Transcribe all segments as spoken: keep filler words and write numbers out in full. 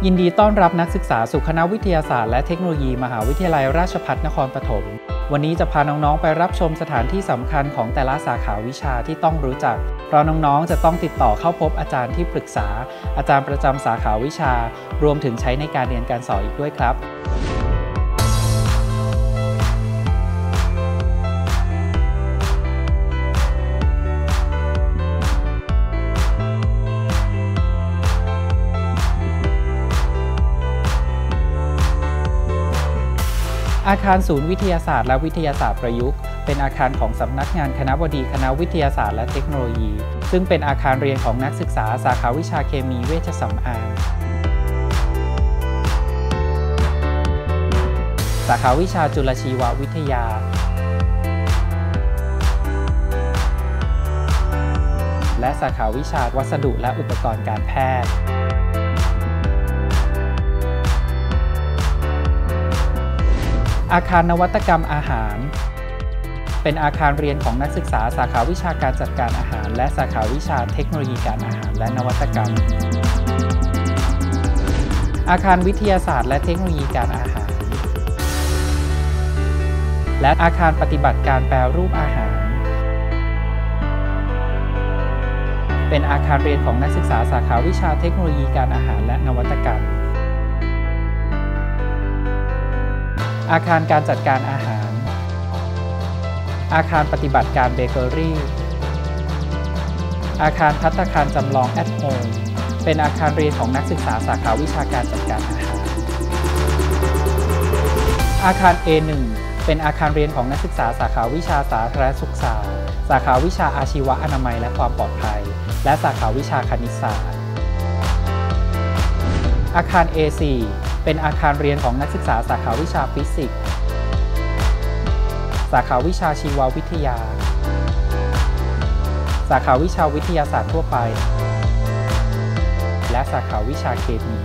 ยินดีต้อนรับนักศึกษาสู่คณะวิทยาศาสตร์และเทคโนโลยีมหาวิทยาลัยราชภัฏนครปฐมวันนี้จะพาน้องๆไปรับชมสถานที่สำคัญของแต่ละสาขาวิชาที่ต้องรู้จักเพราะน้องๆจะต้องติดต่อเข้าพบอาจารย์ที่ปรึกษาอาจารย์ประจำสาขาวิชารวมถึงใช้ในการเรียนการสอนอีกด้วยครับอาคารศูนย์วิทยาศาสตร์และวิทยาศาสตร์ประยุกต์เป็นอาคารของสำนักงานคณบดีคณะวิทยาศาสตร์และเทคโนโลยีซึ่งเป็นอาคารเรียนของนักศึกษาสาขาวิชาเคมีเวชสำอางสาขาวิชาจุลชีววิทยาและสาขาวิชาวัสดุและอุปกรณ์การแพทย์อาคารนวัตกรรมอาหารเป็นอาคารเรียนของนักศึกษาสาขาวิชาการจัดการอาหารและสาขาวิชาเทคโนโลยีการอาหารและนวัตกรรมอาคารวิทยาศาสตร์และเทคโนโลยีการอาหารและอาคารปฏิบัติการแปรรูปอาหารเป็นอาคารเรียนของนักศึกษาสาขาวิชาเทคโนโลยีการอาหารและนวัตกรรมอาคารการจัดการอาหารอาคารปฏิบัติการเบเกอรี่อาคารภัตตาคารจำลองแอทโฮมเป็นอาคารเรียนของนักศึกษาสาขาวิชาการจัดการอาหารอาคาร เอ หนึ่ง เป็นอาคารเรียนของนักศึกษาสาขาวิชาสาธารณสุขศาสตร์สาขาวิชาอาชีวะอนามัยและความปลอดภัยและสาขาวิชาคณิตศาสตร์อาคาร เอ สี่เป็นอาคารเรียนของนักศึกษาสาขาวิชาฟิสิกส์สาขาวิชาชีววิทยาสาขาวิชาวิทยาศาสตร์ทั่วไปและสาขาวิชาเคมี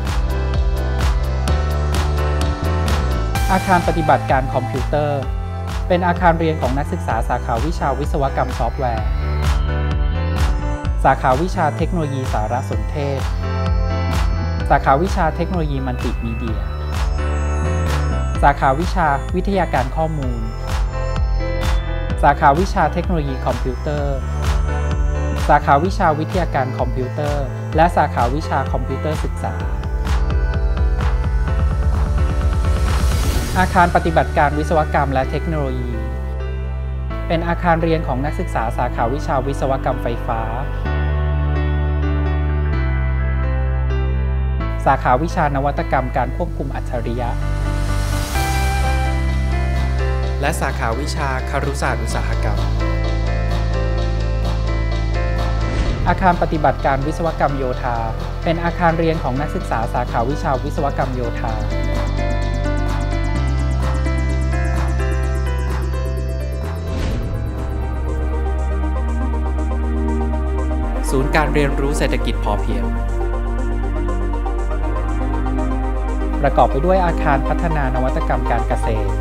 อาคารปฏิบัติการคอมพิวเตอร์เป็นอาคารเรียนของนักศึกษาสาขาวิชาวิศวกรรมซอฟต์แวร์สาขาวิชาเทคโนโลยีสารสนเทศสาขาวิชาเทคโนโลยีมัลติมีเดียสาขาวิชาวิทยาการข้อมูลสาขาวิชาเทคโนโลยีคอมพิวเตอร์สาขาวิชาวิทยาการคอมพิวเตอร์และสาขาวิชาคอมพิวเตอร์ศึกษาอาคารปฏิบัติการวิศวกรรมและเทคโนโลยีเป็นอาคารเรียนของนักศึกษาสาขาวิชาวิศวกรรมไฟฟ้าสาขาวิชานวัตกรรมการควบคุมอัจฉริยะและสาขาวิชาครุศาสตร์อุตสาหกรรมอาคารปฏิบัติการวิศวกรรมโยธาเป็นอาคารเรียนของนักศึกษาสาขาวิชาวิศวกรรมโยธาศูนย์การเรียนรู้เศรษฐกิจพอเพียงประกอบไปด้วยอาคารพัฒนานวัตกรรมการเกษตร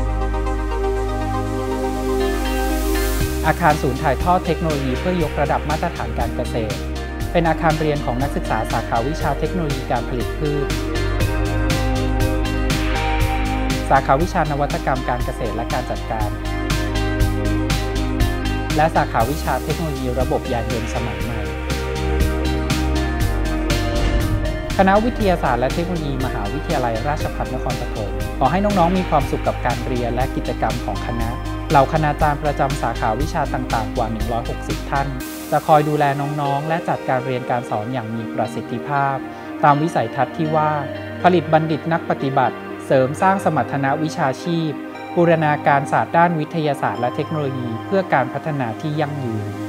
อาคารศูนย์ถ่ายทอดเทคโนโลยีเพื่อยกระดับมาตรฐานการเกษตรเป็นอาคารเรียนของนักศึกษาสาขาวิชาเทคโนโลยีการผลิตพืชสาขาวิชานวัตกรรมการเกษตรและการจัดการและสาขาวิชาเทคโนโลยีระบบยานยนต์สมัยใหม่คณะวิทยาศาสตร์และเทคโนโลยีมหาวิทยาลัยราชภัฏนครปฐมขอให้น้องๆมีความสุขกับการเรียนและกิจกรรมของคณะเหล่าคณาจารย์ประจำสาขาวิชาต่างๆกว่าหนึ่งร้อยหกสิบท่านจะคอยดูแลน้องๆและจัดการเรียนการสอนอย่างมีประสิทธิภาพตามวิสัยทัศน์ที่ว่าผลิตบัณฑิตนักปฏิบัติเสริมสร้างสมรรถนะวิชาชีพบูรณาการศาสตร์ด้านวิทยาศาสตร์และเทคโนโลยีเพื่อการพัฒนาที่ยั่งยืน